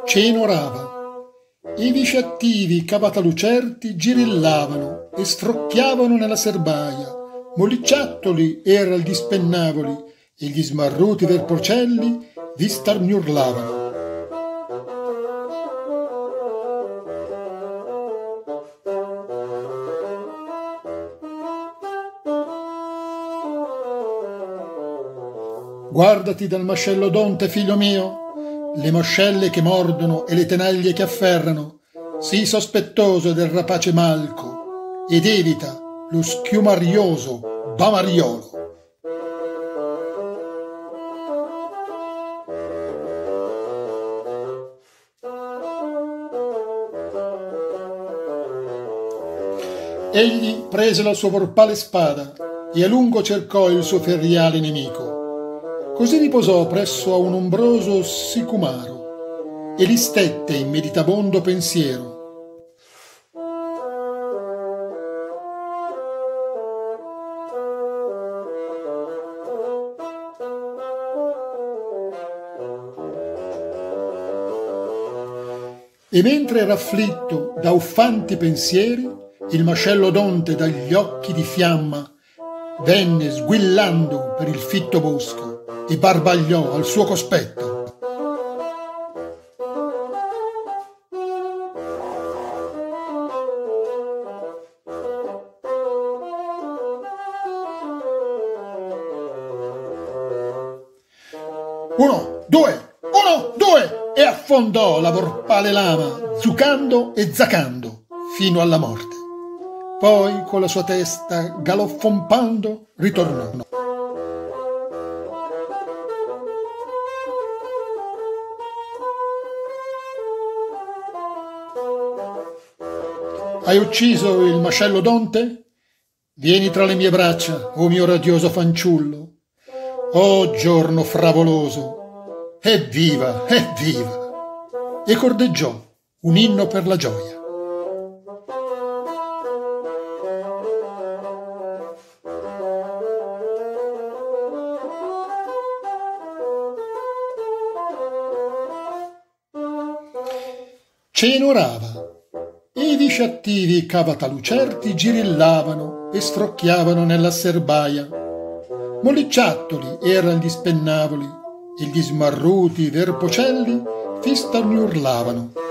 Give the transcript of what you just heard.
Ceno rava. I visciattivi cavatalucerti girillavano e strocchiavano nella serbaia, mollicciattoli eran gli spennavoli e gli smarruti verpocelli vi stargnuravano. Guardati dal mascello d'onte, figlio mio, le moscelle che mordono e le tenaglie che afferrano, sii sospettoso del rapace malco ed evita lo schiumarioso bamariolo. Egli prese la sua vorpale spada e a lungo cercò il suo ferriale nemico. Così riposò presso a un ombroso sicumaro e li stette in meditabondo pensiero. E mentre era afflitto da uffanti pensieri, il mascello d'onte dagli occhi di fiamma venne sguillando per il fitto bosco e barbagliò al suo cospetto. Uno, due, e affondò la vorpale lama, zucando e zacando fino alla morte. Poi, con la sua testa galoffompando, ritornò. Hai ucciso il mascello d'onte? Vieni tra le mie braccia, o mio radioso fanciullo. Oh giorno favoloso! Evviva, evviva! E cordeggiò un inno per la gioia. Ceno rava. E i visciattivi cavatalucerti girillavano e strocchiavano nella serbaia. Mollicciattoli eran gli spennavoli e gli smarruti verpocelli fi stargnuravano.